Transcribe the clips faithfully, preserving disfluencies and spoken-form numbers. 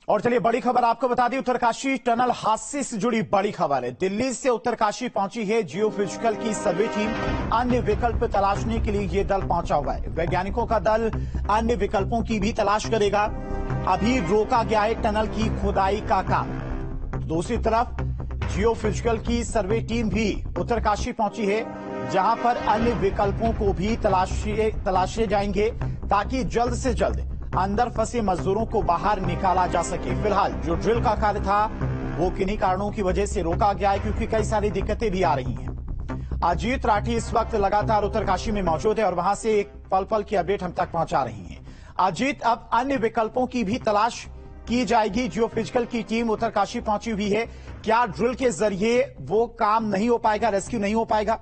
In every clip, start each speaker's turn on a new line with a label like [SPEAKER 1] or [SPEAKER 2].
[SPEAKER 1] और चलिए बड़ी खबर आपको बता दी, उत्तरकाशी टनल हादसे से जुड़ी बड़ी खबर है। दिल्ली से उत्तरकाशी पहुंची है जियो फिजिकल की सर्वे टीम। अन्य विकल्प तलाशने के लिए ये दल पहुंचा हुआ है। वैज्ञानिकों का दल अन्य विकल्पों की भी तलाश करेगा। अभी रोका गया है टनल की खुदाई का काम। दूसरी तरफ जियो फिजिकल की सर्वे टीम भी उत्तरकाशी पहुंची है, जहां पर अन्य विकल्पों को भी तलाशे तलाशे जाएंगे ताकि जल्द से जल्द अंदर फंसे मजदूरों को बाहर निकाला जा सके। फिलहाल जो ड्रिल का कार्य था वो किन्हीं कारणों की वजह से रोका गया है, क्योंकि कई सारी दिक्कतें भी आ रही हैं। अजीत राठी इस वक्त लगातार उत्तरकाशी में मौजूद है और वहां से एक पल पल की अपडेट हम तक पहुंचा रही हैं। अजीत, अब अन्य विकल्पों की भी तलाश की जाएगी। जियो फिजिकल की टीम उत्तरकाशी पहुंची हुई है। क्या ड्रिल के जरिए वो काम नहीं हो पाएगा, रेस्क्यू नहीं हो पाएगा?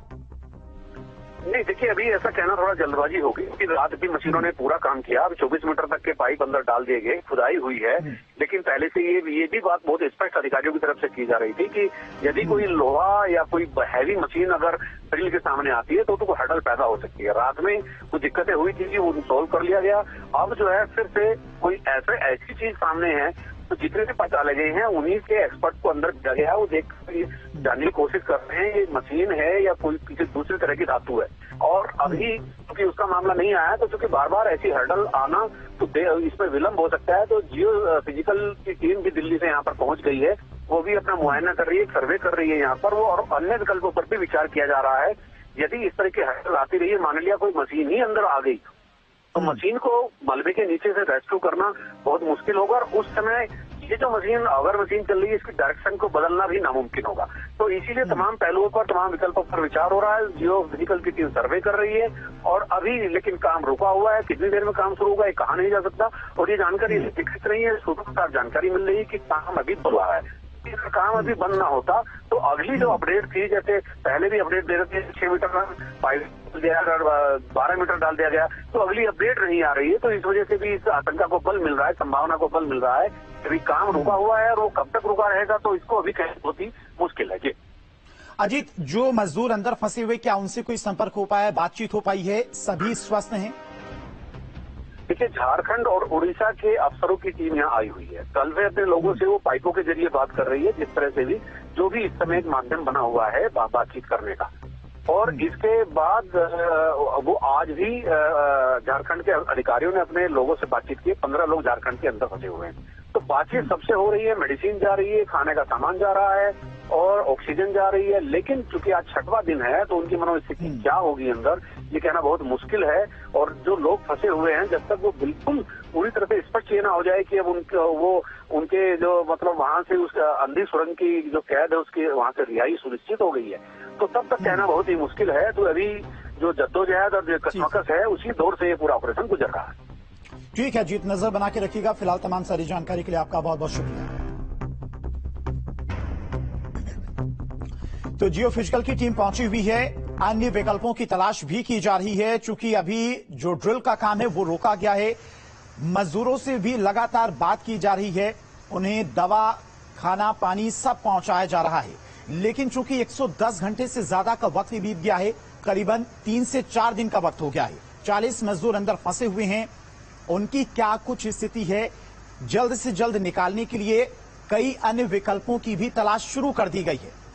[SPEAKER 2] नहीं, देखिए अभी ऐसा कहना थोड़ा जल्दबाजी होगी, क्योंकि रात भी मशीनों ने पूरा काम किया। अब चौबीस मीटर तक के पाइप अंदर डाल दिए गए, खुदाई हुई है। लेकिन पहले से ये ये भी बात बहुत स्पष्ट अधिकारियों की तरफ से की जा रही थी कि यदि कोई लोहा या कोई हैवी मशीन अगर ड्रिल के सामने आती है तो तो कोई हडल पैदा हो सकती है। रात में कुछ दिक्कतें हुई थी, वो सोल्व कर लिया गया। अब जो है फिर से कोई ऐसे ऐसी चीज सामने है तो जितने भी पता लगे हैं उन्हीं के एक्सपर्ट को अंदर किया गया। वो देख जानने की कोशिश कर रहे हैं ये मशीन है या कोई किसी दूसरी तरह की धातु है। और अभी क्योंकि उसका मामला नहीं आया, तो चूंकि बार बार ऐसी हर्डल आना तो इसमें विलंब हो सकता है। तो जियो फिजिकल की टीम भी दिल्ली से यहाँ पर पहुंच गई है। वो भी अपना मुआयना कर रही है, सर्वे कर रही है यहाँ पर वो, और अन्य विकल्पों पर भी विचार किया जा रहा है। यदि इस तरह की हर्डल आती रही है, मान लिया कोई मशीन ही अंदर आ गई, तो मशीन को मलबे के नीचे से रेस्क्यू करना बहुत मुश्किल होगा। और उस समय ये जो मशीन अगर मशीन चल रही है, इसकी डायरेक्शन को बदलना भी नामुमकिन होगा। तो इसीलिए तमाम पहलुओं पर, तमाम विकल्पों पर विचार हो रहा है। जियो फिजिकल की टीम सर्वे कर रही है और अभी लेकिन काम रुका हुआ है। कितनी देर में काम शुरू होगा ये कहा नहीं जा सकता। और ये जानकारी दिख रही है, सूत्रों जानकारी मिल रही है कि काम अभी बढ़ रहा है। इसका काम अभी बंद ना होता तो अगली जो अपडेट थी, जैसे पहले भी अपडेट दे रहे थे छह मीटर पाइप दिया, बारह मीटर डाल दिया गया, तो अगली अपडेट नहीं आ रही है। तो इस वजह से भी इस आशंका को बल मिल रहा है, संभावना को बल मिल रहा है। अभी काम रुका हुआ है और वो कब तक रुका रहेगा तो इसको अभी कहना बहुत ही मुश्किल है। जी
[SPEAKER 1] अजीत, जो मजदूर अंदर फंसे हुए, क्या उनसे कोई संपर्क हो पाया है, बातचीत हो पाई है? सभी स्वस्थ हैं?
[SPEAKER 2] देखिए, झारखंड और उड़ीसा के अफसरों की टीम यहाँ आई हुई है। कल वे अपने लोगों से वो पाइपों के जरिए बात कर रही है, जिस तरह से भी जो भी इस समय एक माध्यम बना हुआ है बा, बातचीत करने का। और इसके बाद वो आज भी झारखंड के अधिकारियों ने अपने लोगों से बातचीत की। पंद्रह लोग झारखंड के अंदर फंसे हुए हैं, तो बातचीत सबसे हो रही है। मेडिसिन जा रही है, खाने का सामान जा रहा है और ऑक्सीजन जा रही है। लेकिन चूंकि आज छठवां दिन है तो उनकी मनोस्थिति क्या होगी अंदर, ये कहना बहुत मुश्किल है। और जो लोग फंसे हुए हैं, जब तक वो बिल्कुल पूरी तरह से स्पष्ट ये ना हो जाए कि अब उनके वो उनके जो मतलब वहां से उस अंधी सुरंग की जो कैद है उसकी वहां से रिहाई सुनिश्चित हो गई है, तो तब तक कहना बहुत ही मुश्किल है। तो अभी जो जद्दोजहद और जो कशमकश है उसी दौर से ये पूरा ऑपरेशन गुजर रहा है।
[SPEAKER 1] ठीक है जीत, नजर बना के रखिएगा। फिलहाल तमाम सारी जानकारी के लिए आपका बहुत बहुत शुक्रिया। तो जियो फिजिकल की टीम पहुंची हुई है। अन्य विकल्पों की तलाश भी की जा रही है, चूंकि अभी जो ड्रिल का काम है वो रोका गया है। मजदूरों से भी लगातार बात की जा रही है, उन्हें दवा, खाना, पानी सब पहुंचाया जा रहा है। लेकिन चूंकि एक सौ दस घंटे से ज्यादा का वक्त बीत गया है, करीबन तीन से चार दिन का वक्त हो गया है। चालीस मजदूर अंदर फंसे हुए हैं। उनकी क्या कुछ स्थिति है, जल्द से जल्द निकालने के लिए कई अन्य विकल्पों की भी तलाश शुरू कर दी गई है।